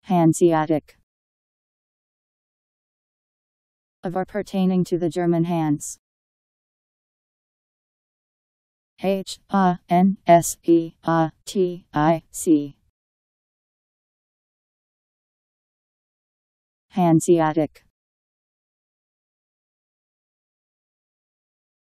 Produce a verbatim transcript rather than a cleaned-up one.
Hanseatic. Of or pertaining to the German Hanse. H A N S E A T I C. Hanseatic.